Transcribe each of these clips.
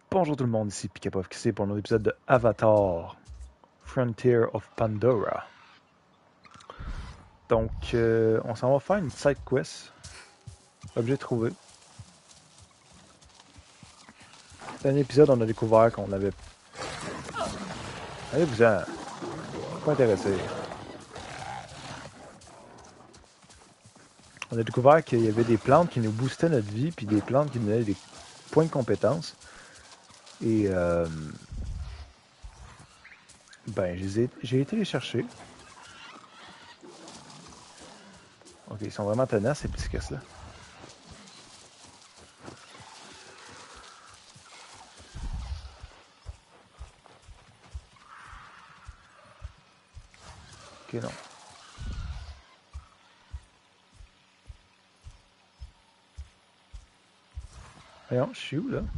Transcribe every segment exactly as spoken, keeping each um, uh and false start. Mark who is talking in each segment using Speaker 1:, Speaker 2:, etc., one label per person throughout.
Speaker 1: Bonjour tout le monde, ici PikaPofXC pour un nouvel épisode de Avatar Frontier of Pandora. Donc, euh, on s'en va faire une side quest. Objet trouvé. Dernier épisode, on a découvert qu'on avait... Allez-vous-en! Pas intéressé. On a découvert qu'il y avait des plantes qui nous boostaient notre vie, puis des plantes qui nous donnaient des points de compétence. Et, euh... ben, j'ai été les chercher. Ok, ils sont vraiment tenaces, ces petits casses-là. Ok, non. Voyons, je suis où, là?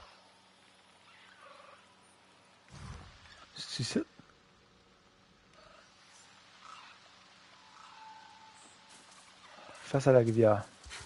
Speaker 1: C'est ici? Face à la rivière.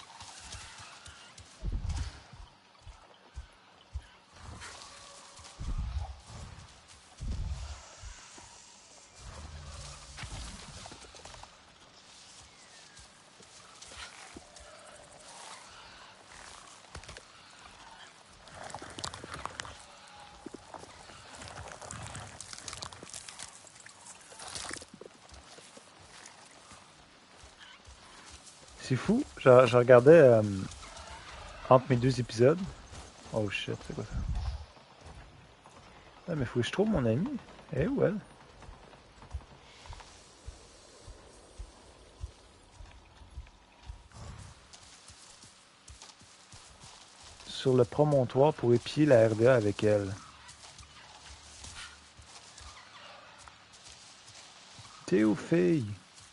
Speaker 1: C'est fou, je, je regardais euh, entre mes deux épisodes. Oh shit, c'est quoi ça? Ah, mais faut que je trouve mon ami. Eh où elle? Sur le promontoire pour épier la R D A avec elle. T'es où, fille?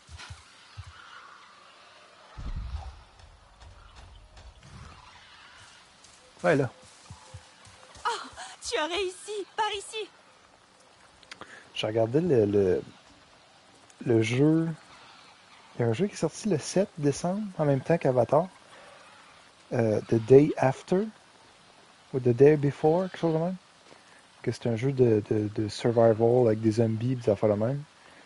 Speaker 1: Ouais, là.
Speaker 2: Oh, tu as réussi! Par ici!
Speaker 1: Je regardais le, le, le jeu. Il y a un jeu qui est sorti le sept décembre, en même temps qu'Avatar. Euh, The Day After. Ou The Day Before, quelque chose de même. Que c'est un jeu de, de, de survival avec des zombies et des affaires de même.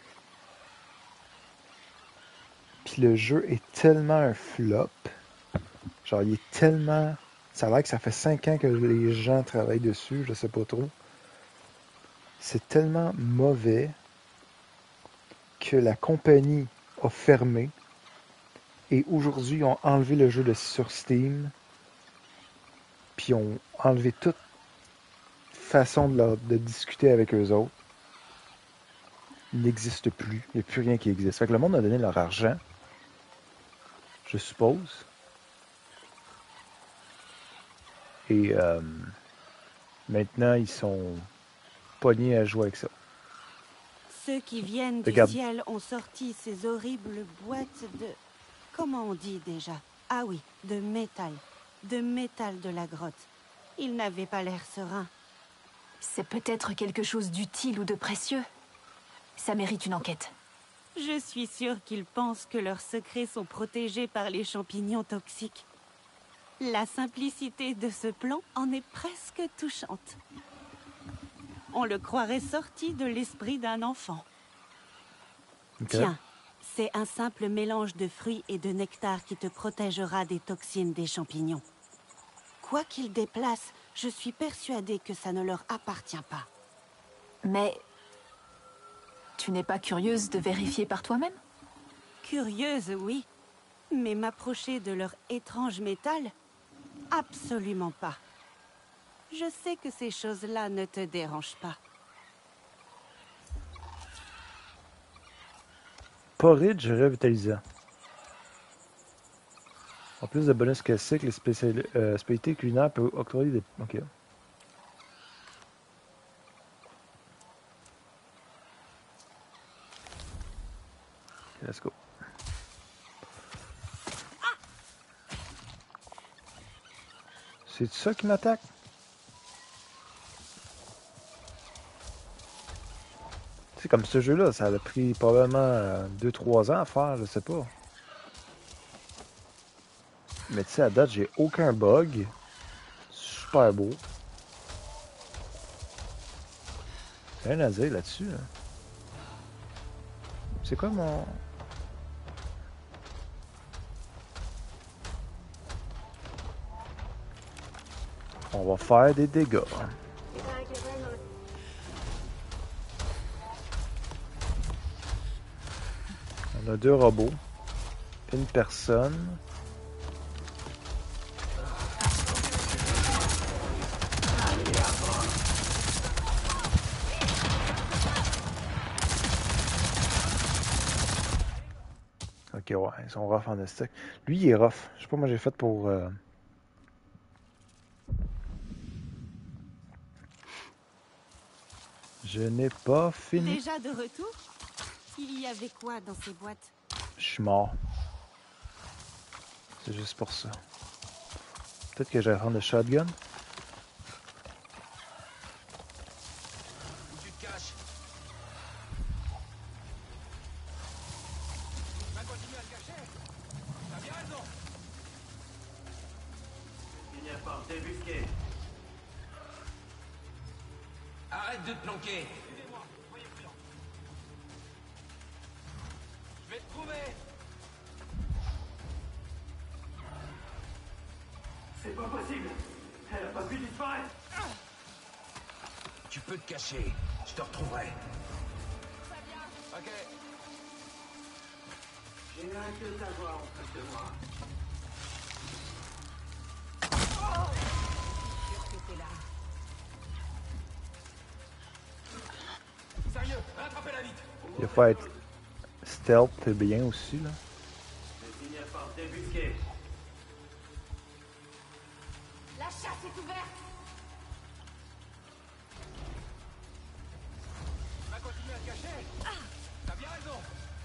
Speaker 1: Puis le jeu est tellement un flop. Genre, il est tellement... Ça a l'air que ça fait cinq ans que les gens travaillent dessus, je sais pas trop. C'est tellement mauvais que la compagnie a fermé. Et aujourd'hui, ils ont enlevé le jeu de, sur Steam. Puis ils ont enlevé toute façon de, leur, de discuter avec eux autres. Il n'existe plus. Il n'y a plus rien qui existe. Fait que le monde a donné leur argent, je suppose. Et euh, maintenant, ils sont pognés à jouer avec ça.
Speaker 2: Ceux qui viennent
Speaker 1: Regarde.
Speaker 2: du ciel ont sorti ces horribles boîtes de... Comment on dit déjà? Ah oui, de métal. De métal de la grotte. Ils n'avaient pas l'air sereins.
Speaker 3: C'est peut-être quelque chose d'utile ou de précieux. Ça mérite une enquête.
Speaker 2: Je suis sûre qu'ils pensent que leurs secrets sont protégés par les champignons toxiques. La simplicité de ce plan en est presque touchante. On le croirait sorti de l'esprit d'un enfant. Okay. Tiens, c'est un simple mélange de fruits et de nectar qui te protégera des toxines des champignons. Quoi qu'ils déplacent, je suis persuadée que ça ne leur appartient pas.
Speaker 3: Mais... tu n'es pas curieuse de vérifier par toi-même?
Speaker 2: Curieuse, oui. Mais m'approcher de leur étrange métal? Absolument pas. Je sais que ces choses-là ne te dérangent pas.
Speaker 1: Porridge revitalisant. En plus de bonus classiques, les spéciali euh, spécialités culinaires peuvent octroyer des... Ok. Ok, let's go. C'est ça qui m'attaque? C'est comme ce jeu-là, ça a pris probablement deux trois ans à faire, je sais pas. Mais tu sais, à date, j'ai aucun bug. Super beau. Rien à dire là-dessus. Là. C'est quoi mon... On va faire des dégâts. On a deux robots. Une personne. Ok, ouais, ils sont rough en stock. Lui, il est rough. Je sais pas, moi j'ai fait pour... Euh... Je n'ai pas fini.
Speaker 2: Déjà de retour? Il y avait quoi dans ces boîtes?
Speaker 1: Je suis mort. C'est juste pour ça. Peut-être que je vais prendre le shotgun.
Speaker 4: Où tu te caches? Va continuer à te cacher. T'as bien raison. Finir par te débusquer. Arrête de te planquer. Aidez-moi, soyez prudents. Je vais te trouver. C'est pas possible. Elle a pas pu disparaître. Tu peux te cacher. Je te retrouverai. Ok. J'ai rien que t'avoir en face de moi. Qu'est-ce que c'est là? Sérieux, rattrapez-la vite.
Speaker 1: Il faut être stealth, c'est bien aussi, là.
Speaker 4: Je vais finir par te débusquer.
Speaker 3: La chasse est ouverte.
Speaker 4: Va continuer à te cacher. T'as bien raison.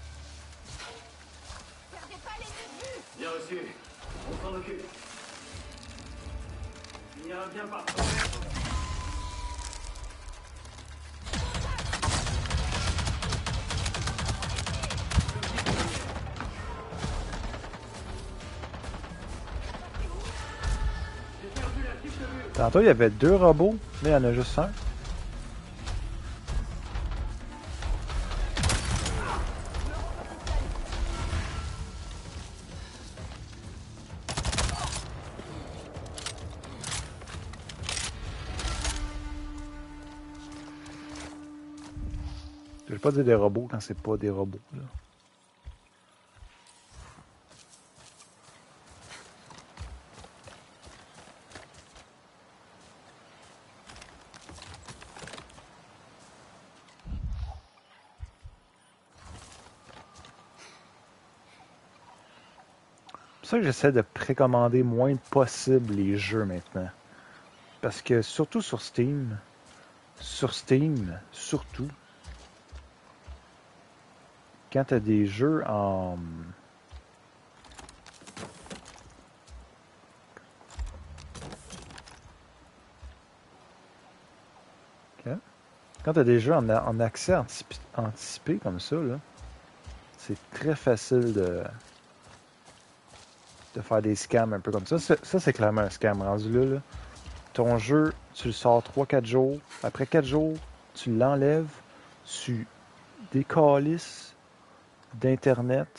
Speaker 3: Perdez pas les yeux de vue.
Speaker 4: Bien reçu. On s'en occupe. Il ira bien par toi.
Speaker 1: Tantôt, il y avait deux robots. Là, il y en a juste un. Je vais pas dire des robots quand c'est pas des robots, là. C'est pour ça que j'essaie de précommander moins possible les jeux maintenant. Parce que surtout sur Steam, sur Steam, surtout, quand tu as des jeux en... Okay. Quand tu as des jeux en, en accès anticipé, anticipé comme ça, là, c'est très facile de... de faire des scams un peu comme ça. Ça, ça c'est clairement un scam rendu là, là. Ton jeu, tu le sors trois quatre jours. Après quatre jours, tu l'enlèves. Tu décalisses d'Internet.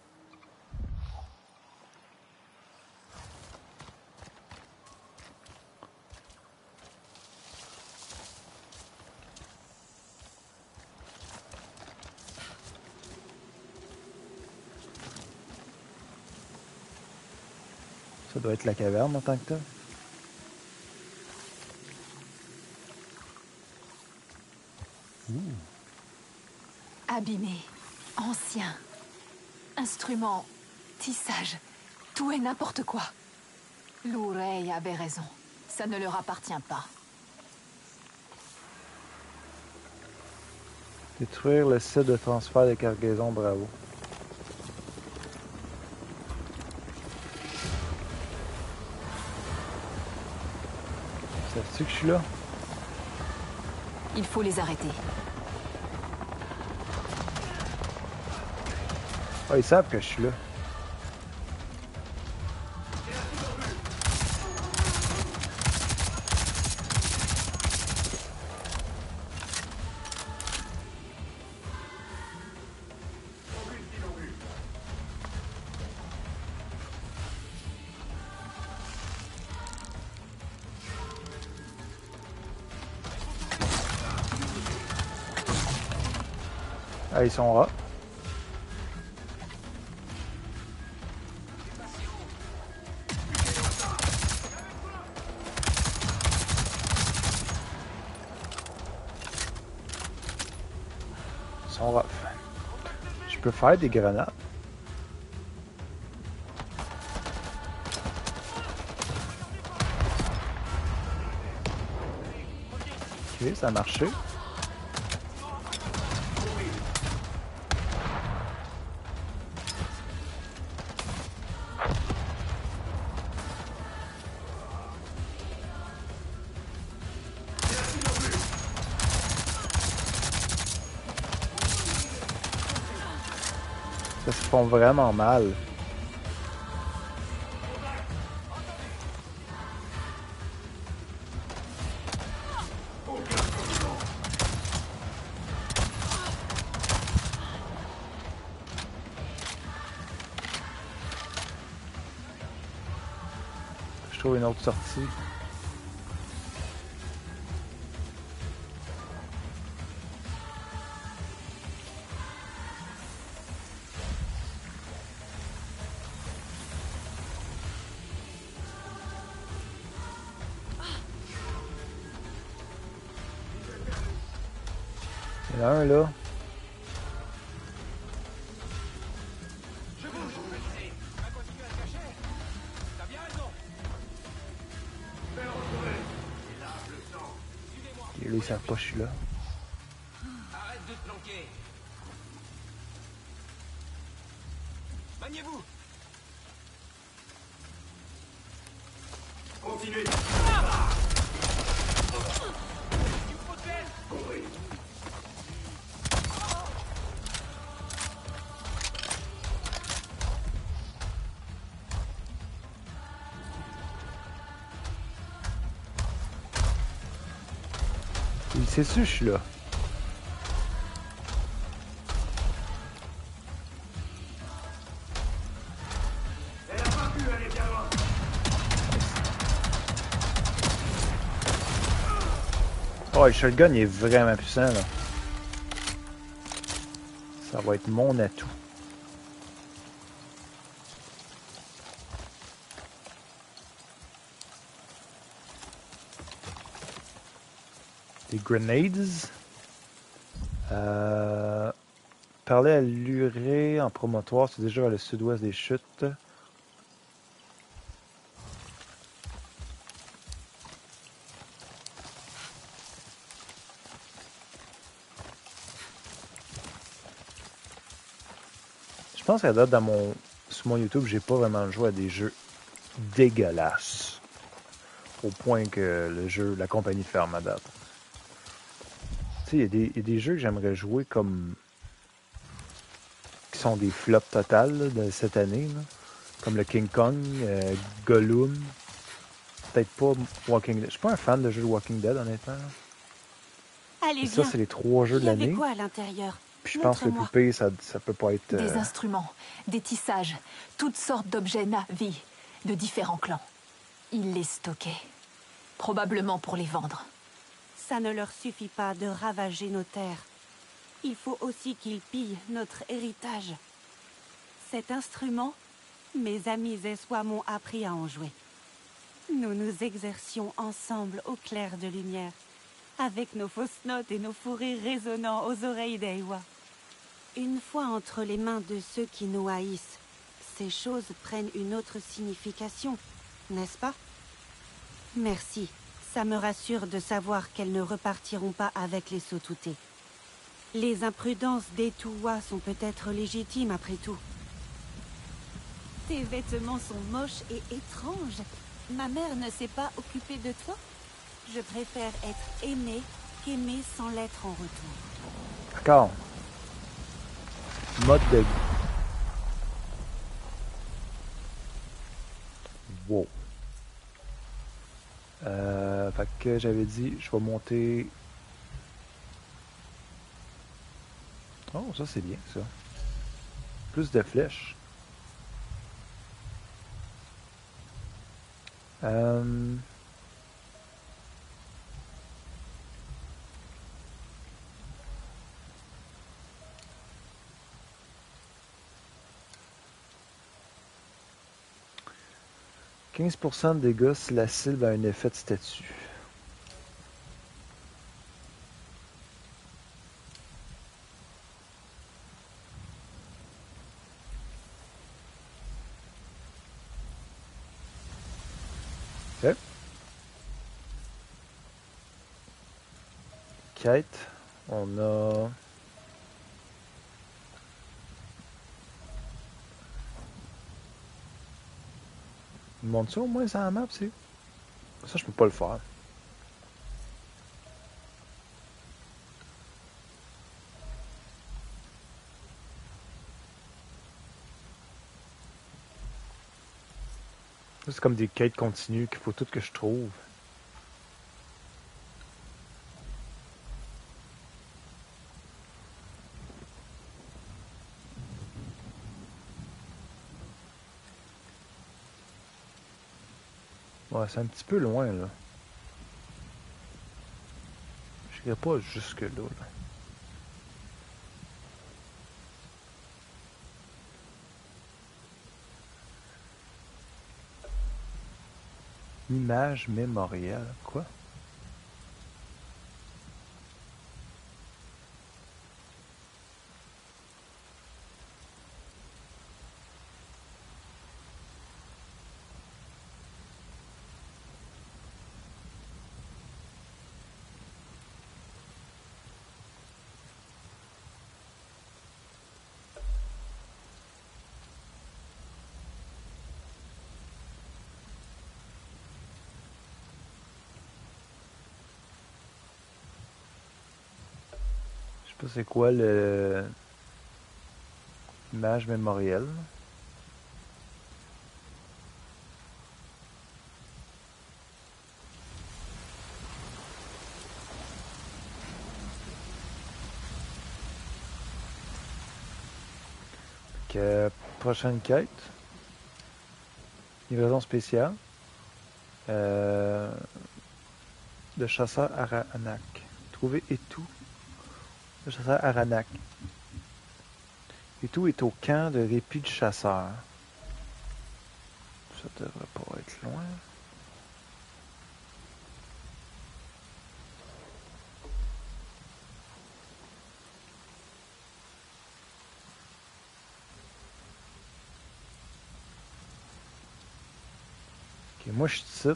Speaker 1: Ça doit être la caverne en tant que tel.
Speaker 3: Abîmé, ancien, instrument, tissage, tout et n'importe quoi. Lou Ray avait raison. Ça ne leur appartient pas.
Speaker 1: Détruire le site de transfert de cargaison, bravo. Sais-tu que je suis là?
Speaker 3: Il faut les arrêter.
Speaker 1: Ah, ils savent que je suis là. Ah, ils sont là. Ils sont rough. Je peux faire des grenades. Ok, ça a marché. Ça se font vraiment mal. Je trouve une autre sortie. Il y en a un là. Et là, ils savent pas que je suis là.
Speaker 4: Arrête de te planquer. Maniez-vous. Continuez.
Speaker 1: Il sait sûr que je suis là.
Speaker 4: Elle a pas pu aller bien loin.
Speaker 1: Oh, le shotgun il est vraiment puissant là. Ça va être mon atout. Des grenades. Euh, parler à Luré en promontoire, c'est déjà vers le sud-ouest des chutes. Je pense qu'à date, dans mon, sur mon YouTube, j'ai pas vraiment joué à des jeux dégueulasses. Au point que le jeu, la compagnie ferme à date. Tu sais, il y, y a des jeux que j'aimerais jouer comme. Qui sont des flops totales là, de cette année. Là. Comme le King Kong, euh, Gollum. Peut-être pas Walking Dead. Je suis pas un fan de jeux de Walking Dead, honnêtement. Là.
Speaker 2: Allez,
Speaker 1: Et ça,
Speaker 2: viens.
Speaker 1: c'est les trois jeux
Speaker 2: Il
Speaker 1: de
Speaker 2: y avait
Speaker 1: l'année.
Speaker 2: quoi à l'intérieur?
Speaker 1: Puis je pense que le plus
Speaker 2: Montre-moi.
Speaker 1: pire, ça, ça peut pas être.
Speaker 3: Des
Speaker 1: euh,
Speaker 3: instruments, des tissages, toutes sortes d'objets navis de différents clans. Ils les stockaient. Probablement pour les vendre.
Speaker 2: Ça ne leur suffit pas de ravager nos terres. Il faut aussi qu'ils pillent notre héritage. Cet instrument, mes amis et soi m'ont appris à en jouer. Nous nous exercions ensemble au clair de lumière, avec nos fausses notes et nos fous rires résonnant aux oreilles d'Eiwa. Une fois entre les mains de ceux qui nous haïssent, ces choses prennent une autre signification, n'est-ce pas? Merci. Ça me rassure de savoir qu'elles ne repartiront pas avec les Sotoutés. Les imprudences des Touwa sont peut-être légitimes après tout. Tes vêtements sont moches et étranges. Ma mère ne s'est pas occupée de toi? Je préfère être aimée qu'aimée sans l'être en retour.
Speaker 1: D'accord. Mode de. Wow. Euh, fait que j'avais dit, je vais monter. Oh, ça c'est bien ça. Plus de flèches. Euh... quinze pour cent de dégâts si la cible a un effet de statut. Ok. Quête. On a... Il monte ça au moins sur la map, c'est... Ça, je peux pas le faire. C'est comme des quêtes continues qu'il faut tout que je trouve. Ouais, c'est un petit peu loin, là. Je n'irai pas jusque-là, là. Image mémorielle. Quoi? Je sais pas c'est quoi le... Image mémorielle. Que prochaine quête. Livraison spéciale. Euh, le chasseur Aranak. Trouver Etou. Le chasseur Aranak. Etou est au camp de répit du chasseur. Ça devrait pas être loin. Ok, moi je suis ici.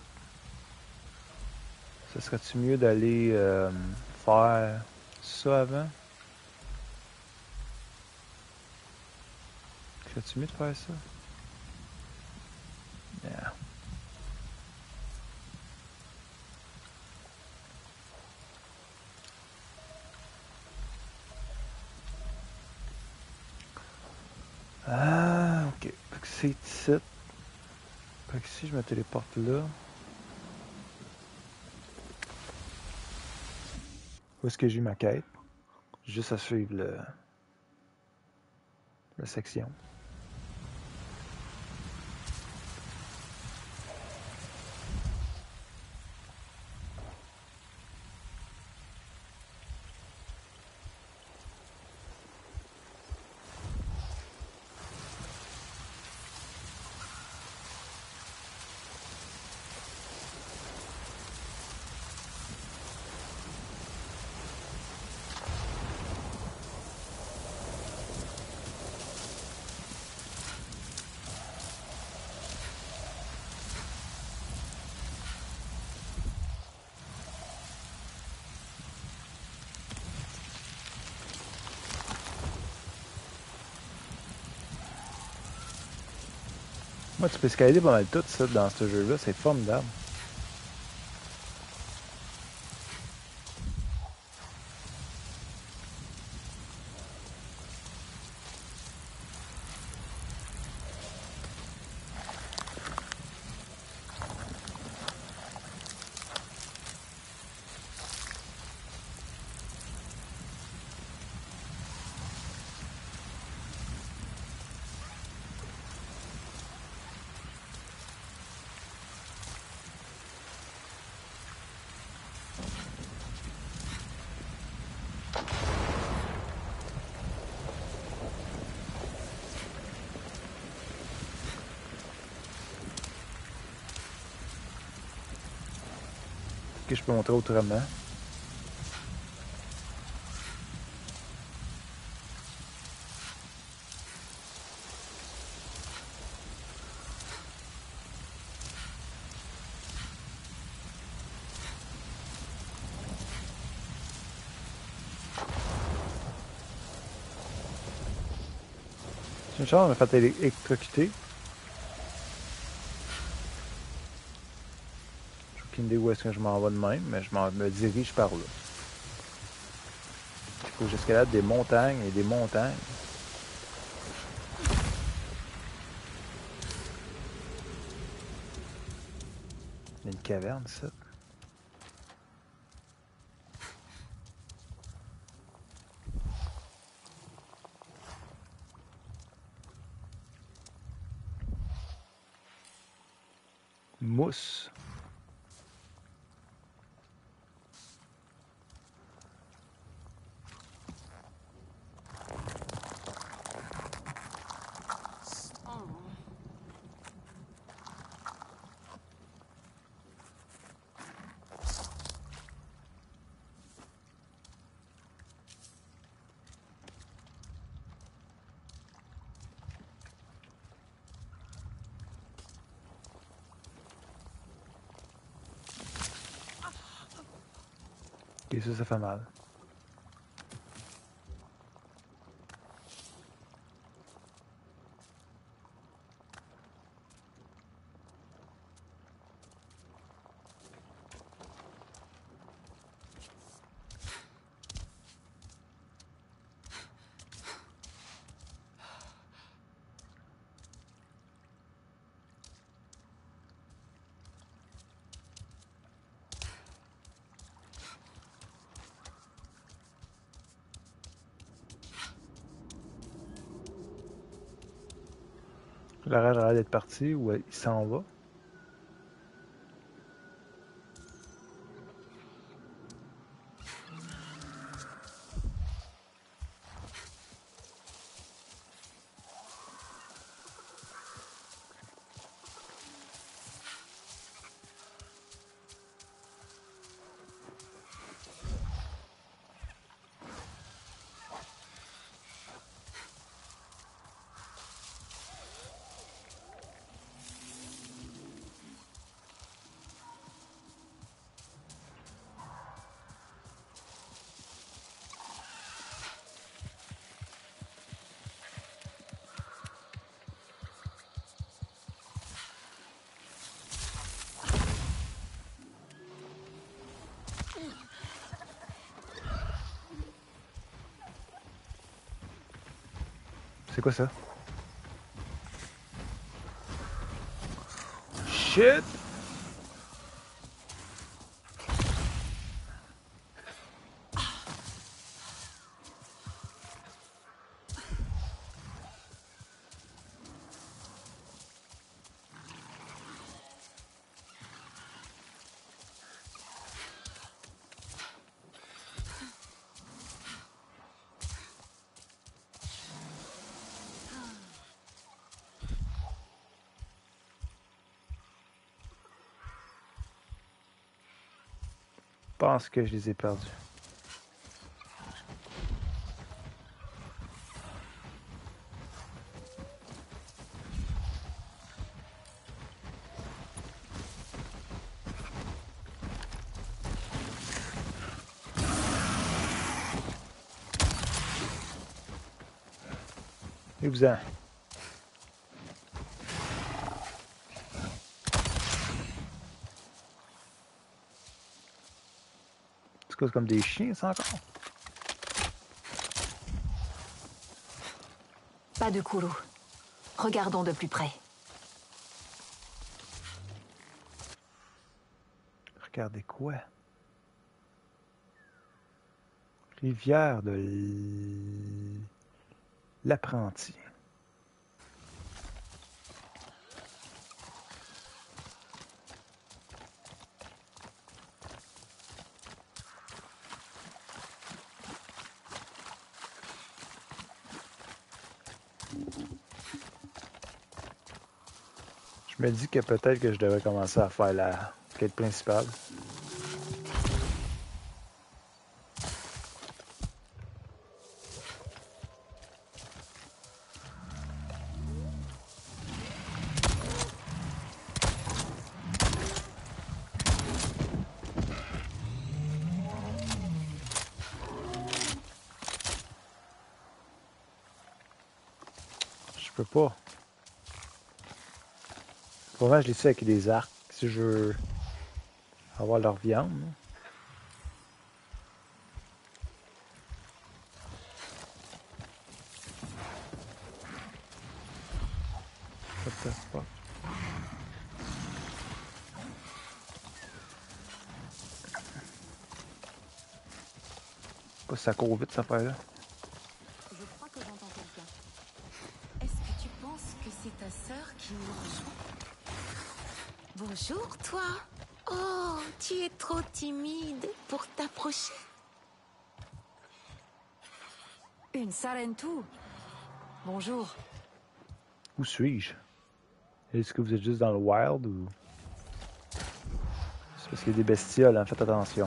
Speaker 1: Ce serait-tu mieux d'aller euh, faire ça avant? Serait-tu mieux de faire ça? Yeah. Ah, ok. Fait que c'est ici. Fait que si je me téléporte là. Où est-ce que j'ai ma quête? Juste à suivre le, la section. Moi, tu peux escalader pas mal tout ça dans ce jeu-là, c'est formidable. que je peux montrer autrement? C'est une chance, on m'a fait électrocuter. J'ai aucune idée où est-ce que je m'en vais de même, mais je m'en me dirige par là. Il faut que j'escalade des montagnes et des montagnes. Il y a une caverne, ça. Mousse. Et ça, ça fait mal. La rage a l'air d'être parti ou il s'en va. C'est quoi ça? Shit! Je pense que je les ai perdus. Et vous en? C'est comme des chiens, ça encore?
Speaker 3: Pas de Kourou. Regardons de plus près.
Speaker 1: Regardez quoi? Rivière de l'apprenti. Je me dis que peut-être que je devrais commencer à faire la quête principale. peux pas. Souvent, je les tue avec des arcs si je veux avoir leur viande. What the fuck? Pas si ça court vite, cette affaire-là.
Speaker 2: Je crois que j'entends quelqu'un. Est-ce que tu penses que c'est ta sœur qui nous rejoint? Bonjour, toi. Oh, tu es trop timide pour t'approcher.
Speaker 3: Une Sarentu. Bonjour.
Speaker 1: Où suis-je? Est-ce que vous êtes juste dans le wild ou... C'est parce qu'il y a des bestioles, hein? Faites attention.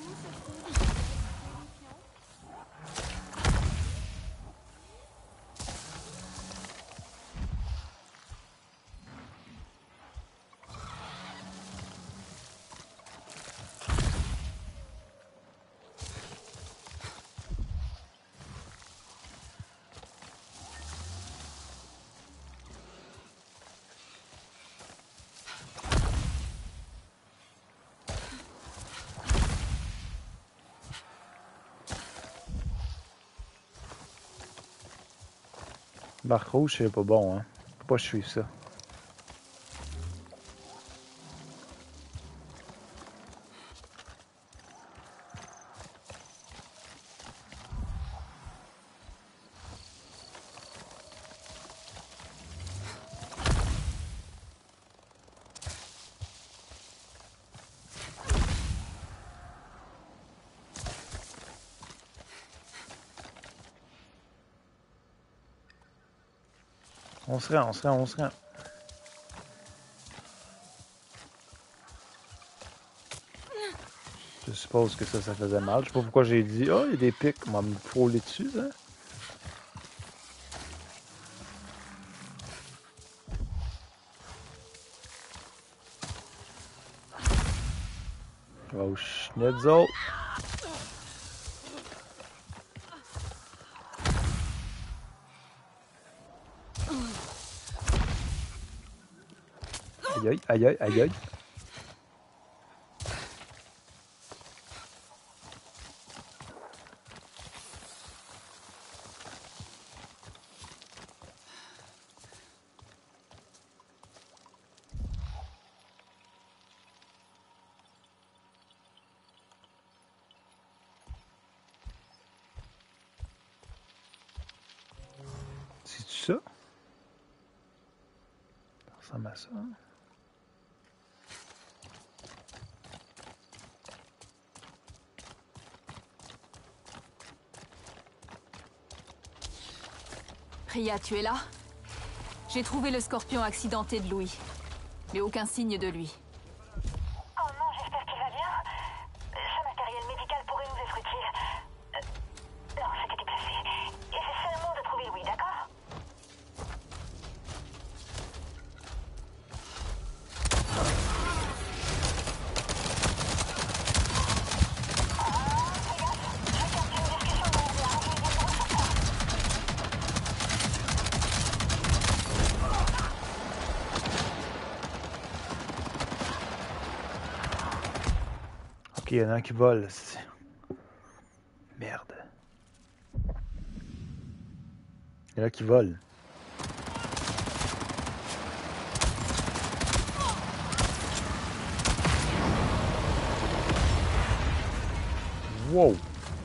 Speaker 1: Barre rouge, c'est pas bon, hein? Faut pas que je suive ça. On se rend, on se rend, on se rend. Je suppose que ça, ça faisait mal. Je sais pas pourquoi j'ai dit, oh, il y a des pics, on va me frôler dessus, hein. Oh, schnitzel. Aïe aïe, aïe aïe, aïe aïe. C'est-tu ça? Ça ressemble à ça.
Speaker 3: Ria, tu es là? J'ai trouvé le scorpion accidenté de Louis, mais aucun signe de lui.
Speaker 5: Oh non, j'espère qu'il va bien. Ce matériel médical pourrait nous être utile. Euh, non, c'était déplacé. Essaie seulement de trouver Louis, d'accord?
Speaker 1: Ok, il y en a un qui vole. Merde. Il y en a qui vole. Wow!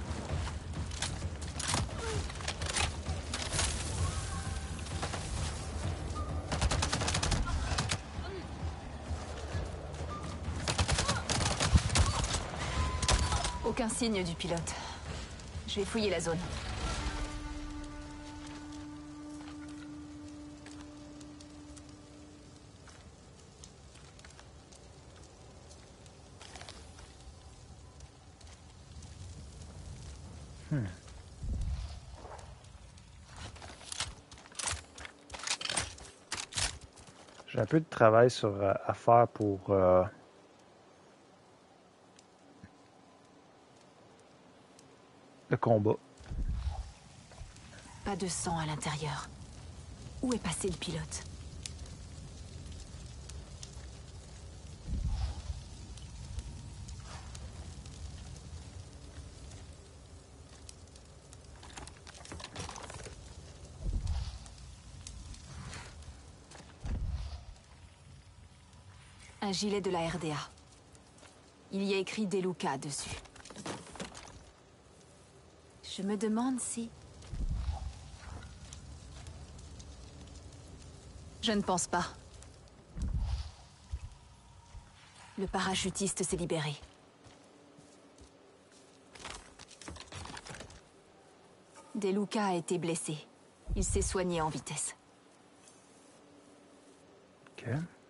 Speaker 3: Aucun signe du pilote. Je vais fouiller la zone.
Speaker 1: Hmm. J'ai un peu de travail sur, euh, à faire pour euh, le combat.
Speaker 3: Pas de sang à l'intérieur. Où est passé le pilote? Un gilet de la R D A. Il y a écrit Deluca dessus. Je me demande si... Je ne pense pas. Le parachutiste s'est libéré. Deluca a été blessé. Il s'est soigné en vitesse.
Speaker 1: Ok.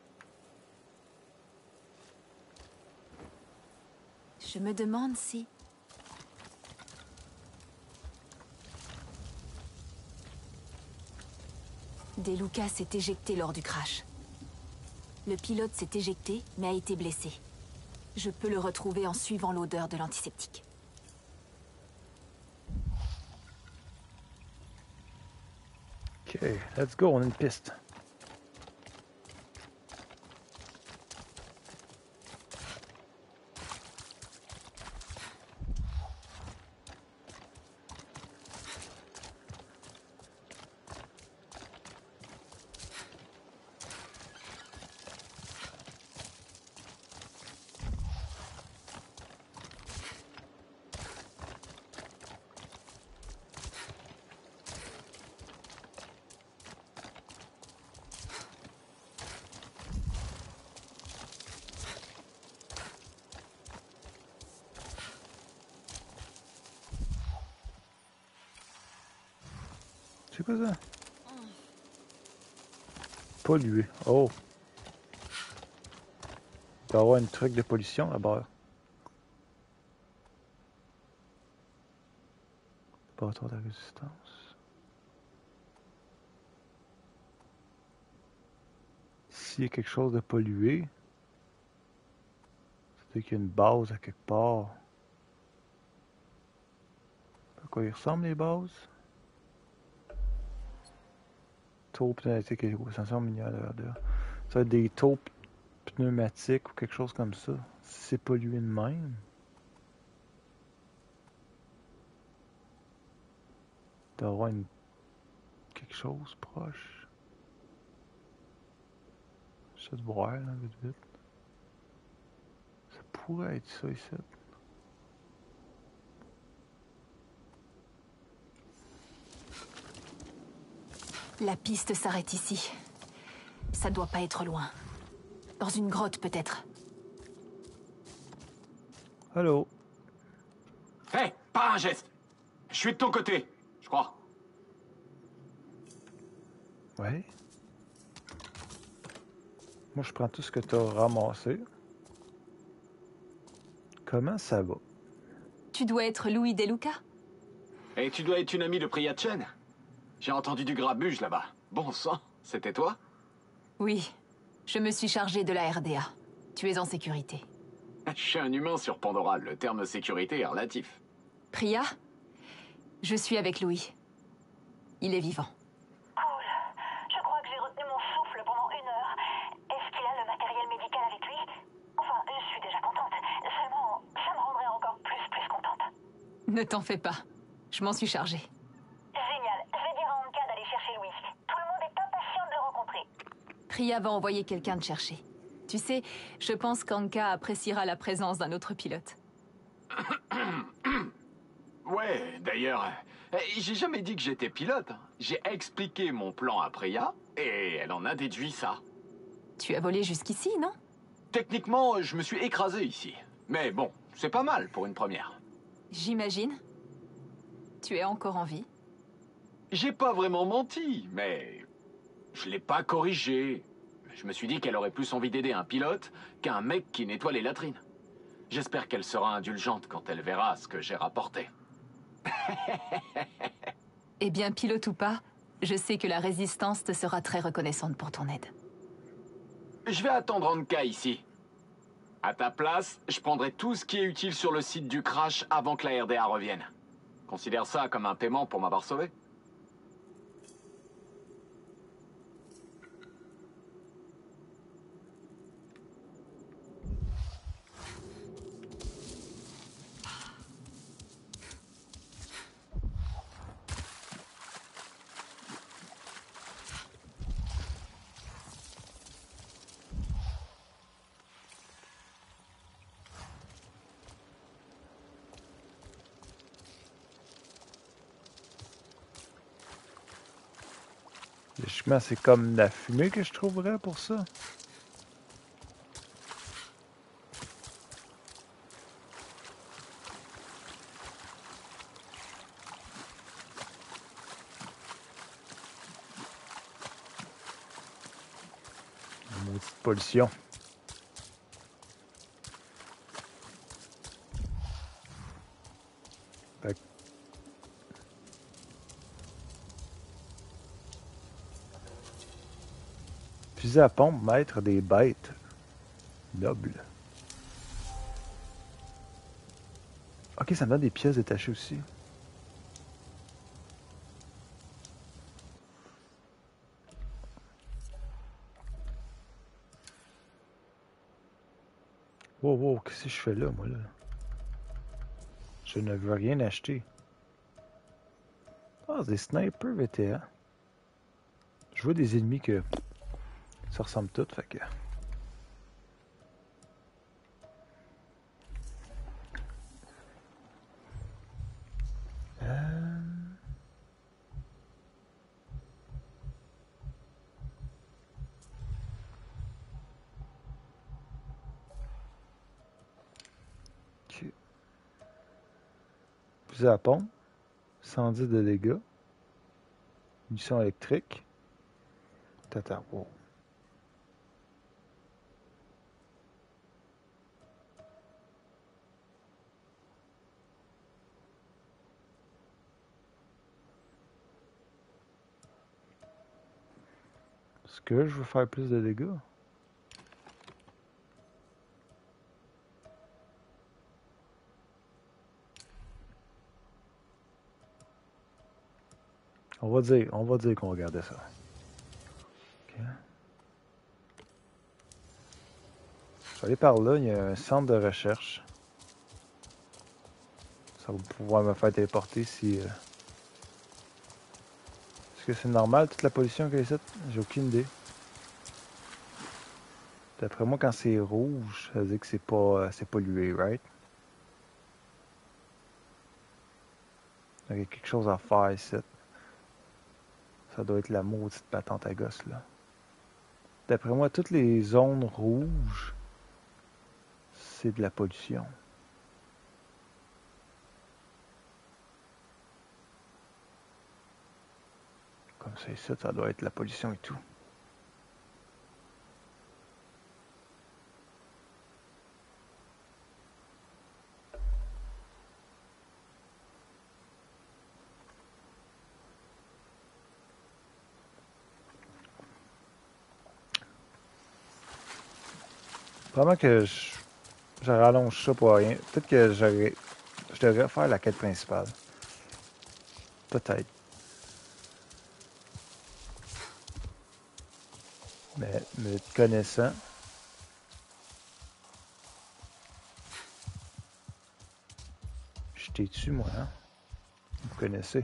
Speaker 3: Je me demande si... Deluca s'est éjecté lors du crash. Le pilote s'est éjecté, mais a été blessé. Je peux le retrouver en suivant l'odeur de l'antiseptique.
Speaker 1: Ok, let's go, on a une piste. C'est quoi ça? Pollué. Oh. Il doit y avoir un truc de pollution là-bas. Pas trop de résistance. S'il y a quelque chose de pollué, c'est qu'il y a une base à quelque part. À quoi ils ressemblent les bases? Taux pneumatique et sensation minière de R D A. Ça va être des taux pneumatiques ou quelque chose comme ça. Si c'est pollué de même. Il doit y avoir une... quelque chose proche. J'essaie de voir là, vite vite. Ça pourrait être ça ici.
Speaker 3: La piste s'arrête ici. Ça doit pas être loin. Dans une grotte, peut-être.
Speaker 1: Allô?
Speaker 4: Hé, hey, pas un geste. Je suis de ton côté, je crois.
Speaker 1: Ouais. Moi, je prends tout ce que tu as ramassé. Comment ça va?
Speaker 3: Tu dois être Louis Deluca?
Speaker 4: Et tu dois être une amie de Priya Chen. J'ai entendu du grabuge là-bas. Bon sang, c'était toi?
Speaker 3: Oui. Je me suis chargé de la R D A. Tu es en sécurité.
Speaker 4: Je suis un humain sur Pandora. Le terme sécurité est relatif.
Speaker 3: Priya? Je suis avec Louis. Il est vivant.
Speaker 5: Cool. Je crois que j'ai retenu mon souffle pendant une heure. Est-ce qu'il a le matériel médical avec lui? Enfin, je suis déjà contente. Seulement, ça me rendrait encore plus, plus contente.
Speaker 3: Ne t'en fais pas. Je m'en suis chargée.
Speaker 5: Génial. Je vais dire à Anka d'aller chercher Louis. Tout le monde est impatient de le rencontrer.
Speaker 3: Priya va envoyer quelqu'un te chercher. Tu sais, je pense qu'Anka appréciera la présence d'un autre pilote.
Speaker 4: Ouais, d'ailleurs, euh, j'ai jamais dit que j'étais pilote. J'ai expliqué mon plan à Priya et elle en a déduit ça.
Speaker 3: Tu as volé jusqu'ici, non?
Speaker 4: Techniquement, je me suis écrasé ici. Mais bon, c'est pas mal pour une première.
Speaker 3: J'imagine. Tu es encore en vie.
Speaker 4: J'ai pas vraiment menti, mais je l'ai pas corrigé. Je me suis dit qu'elle aurait plus envie d'aider un pilote qu'un mec qui nettoie les latrines. J'espère qu'elle sera indulgente quand elle verra ce que j'ai rapporté.
Speaker 3: Eh bien, pilote ou pas, je sais que la Résistance te sera très reconnaissante pour ton aide.
Speaker 4: Je vais attendre Anka ici. À ta place, je prendrai tout ce qui est utile sur le site du crash avant que la R D A revienne. Considère ça comme un paiement pour m'avoir sauvé.
Speaker 1: Logiquement, c'est comme la fumée que je trouverais pour ça. Maudite pollution. Fait que... Fusil à pompe, maître des bêtes. Noble. Ok, ça me donne des pièces détachées aussi. Wow, wow, qu'est-ce que je fais là, moi, là? Je ne veux rien acheter. Ah, c'est des snipers V T A. Je vois des ennemis que ça ressemble tout, fait que... Euh... Ok. Fusil à pompe. cent dix de dégâts. Munitions électriques. Tata, wow. Est-ce que je veux faire plus de dégâts? On va dire, on va dire qu'on regardait ça. Okay. Je vais aller par là, il y a un centre de recherche. Ça va pouvoir me faire téléporter si... Euh... Est-ce que c'est normal toute la pollution qu'il y a ici? J'ai aucune idée. D'après moi, quand c'est rouge, ça veut dire que c'est pas, euh, c'est pollué, right? Il y a quelque chose à faire ici. Ça doit être la maudite patente à gosse, là. D'après moi, toutes les zones rouges, c'est de la pollution. Comme ça ici, ça doit être la pollution et tout. Vraiment que je, je rallonge ça pour rien. Peut-être que j'aurais, je devrais faire la quête principale. Peut-être. Mais me connaissant, je t'ai dessus, moi, hein? Vous connaissez.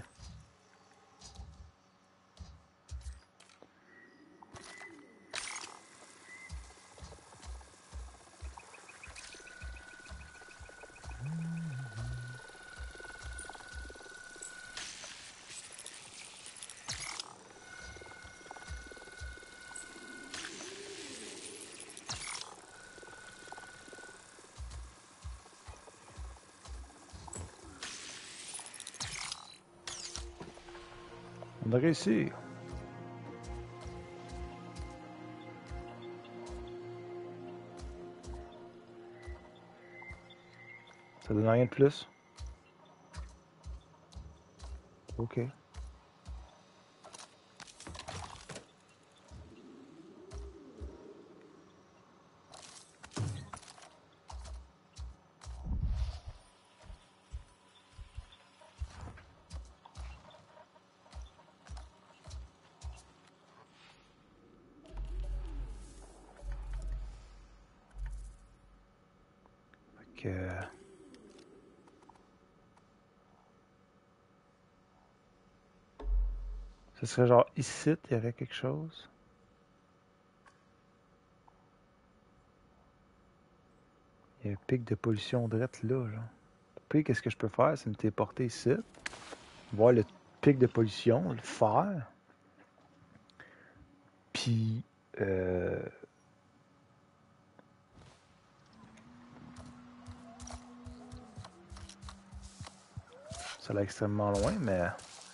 Speaker 1: On a réussi. Ça donne rien de plus. Ok. Fait que... Ce serait genre ici, il y aurait quelque chose. Il y a un pic de pollution drette là, genre. Puis qu'est-ce que je peux faire? C'est me téléporter ici. Voir le pic de pollution, le faire. Puis... Euh... Ça a l'air extrêmement loin, mais...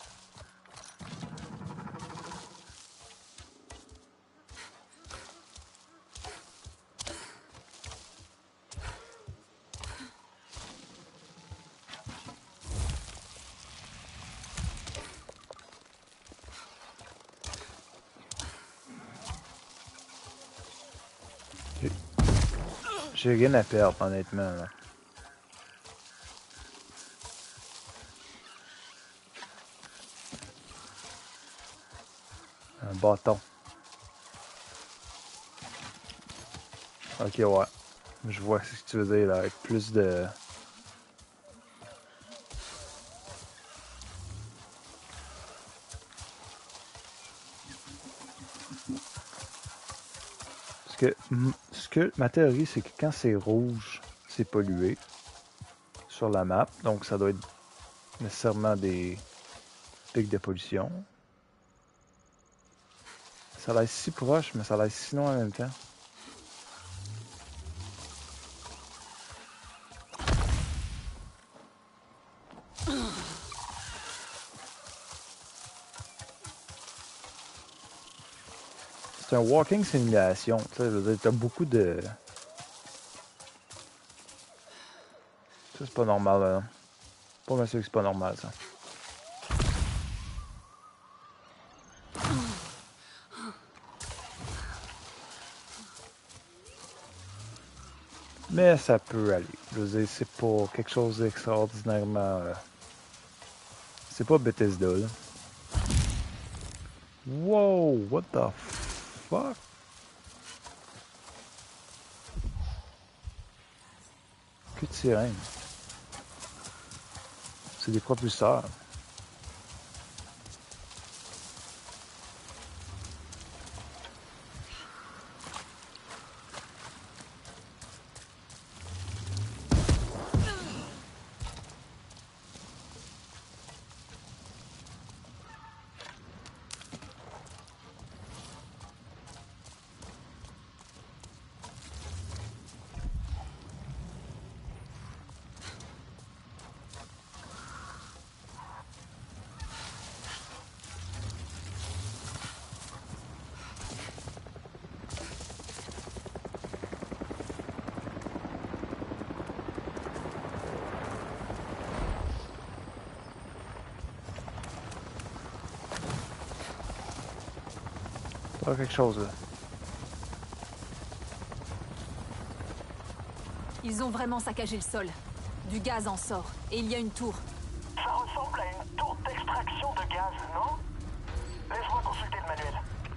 Speaker 1: J'ai rien à perdre, honnêtement. Là. Un bâton. Ok, ouais. Je vois ce que tu veux dire, là, avec plus de... Parce que, ce que ma théorie, c'est que quand c'est rouge, c'est pollué sur la map. Donc, ça doit être nécessairement des pics de pollution. Ça a l'air si proche, mais ça a l'air si loin en même temps. C'est un walking simulation. Tu sais, je veux dire, t'as beaucoup de... Ça, c'est pas normal, là. Pas mal sûr que c'est pas normal, ça. Mais ça peut aller. Je veux dire, c'est pas quelque chose d'extraordinairement... Euh... C'est pas Bethesda, là. Wow! What the fuck? Que de sirène. C'est des propulseurs. Pas quelque chose, là.
Speaker 3: Ils ont vraiment saccagé le sol. Du gaz en sort. Et il y a une tour.
Speaker 5: Ça ressemble à une tour d'extraction de gaz, non? Laisse-moi consulter le manuel.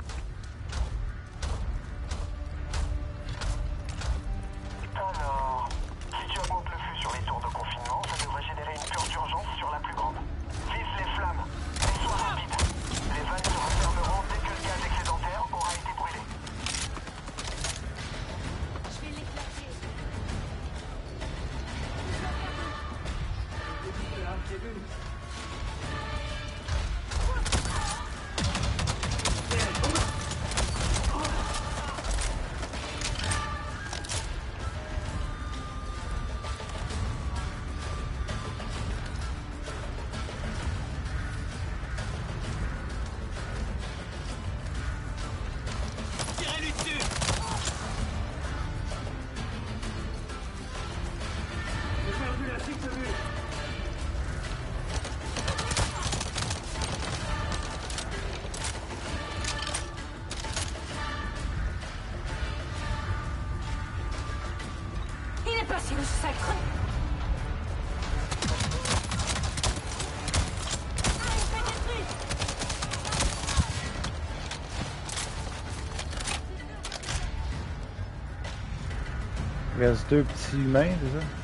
Speaker 5: Alors, si tu augmentes le flux sur les tours de confinement, ça devrait générer une purge d'urgence sur la plus grande. Vise les flammes, et sois rapide. Les vannes se refermeront dès que le gaz excédentaire aura été brûlé.
Speaker 2: Je vais l'éclater.
Speaker 6: Tirez-lui dessus! J'ai perdu la fixe de vue!
Speaker 3: Il est passé le sacre.
Speaker 1: Il reste deux petits humains, c'est ça?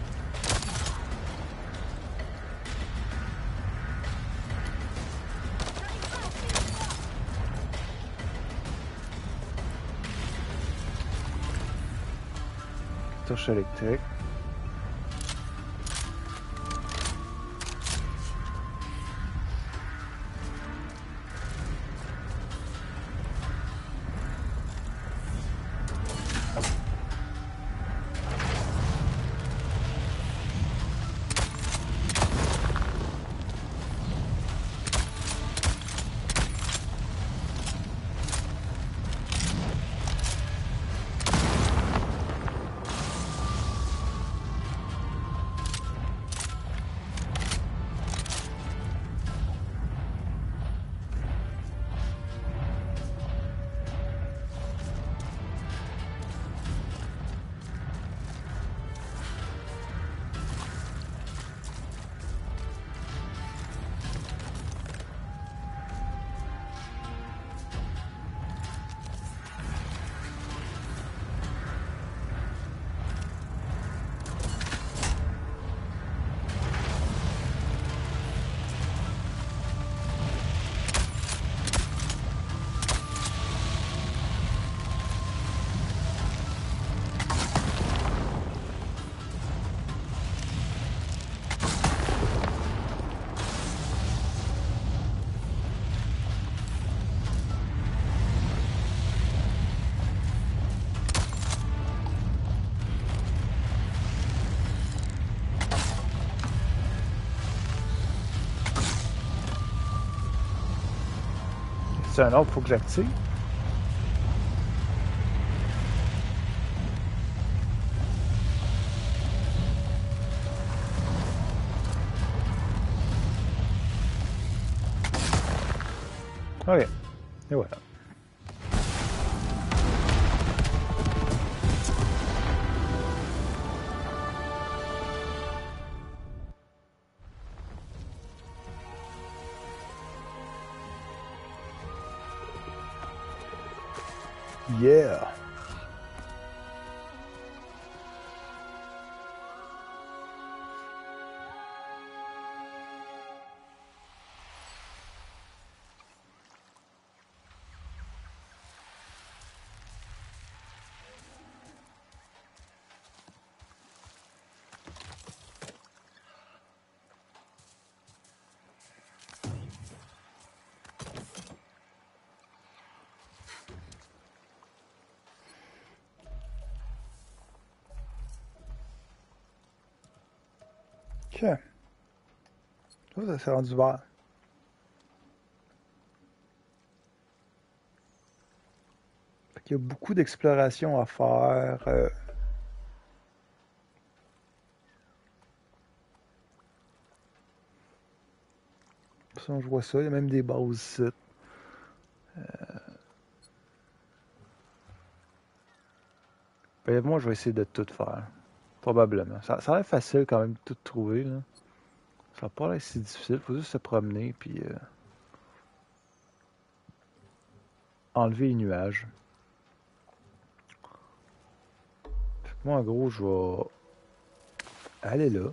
Speaker 1: Touche électrique. C'est un autre, faut que j'active. Ok, et voilà. Yeah. Ok. Oh, ça s'est rendu vert. Il y a beaucoup d'exploration à faire. Euh... Ça, je vois ça. Il y a même des bases ici. Euh... Ben, moi, je vais essayer de tout faire. Probablement. Ça, ça a l'air facile quand même de tout trouver. Là. Ça n'a pas l'air si difficile. Il faut juste se promener puis euh... enlever les nuages. Fait que moi, en gros, je vais aller là.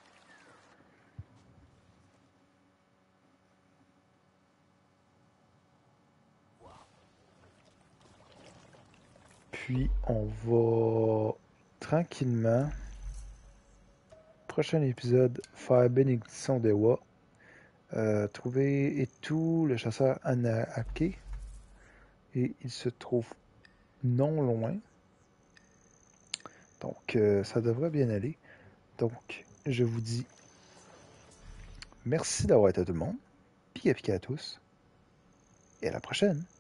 Speaker 1: Puis, on va tranquillement, prochain épisode, faire bénédiction des Wa. Euh, trouver Etu, le chasseur Anaake. Et il se trouve non loin. Donc, euh, ça devrait bien aller. Donc, je vous dis merci d'avoir été à tout le monde. Pika pika à tous. Et à la prochaine.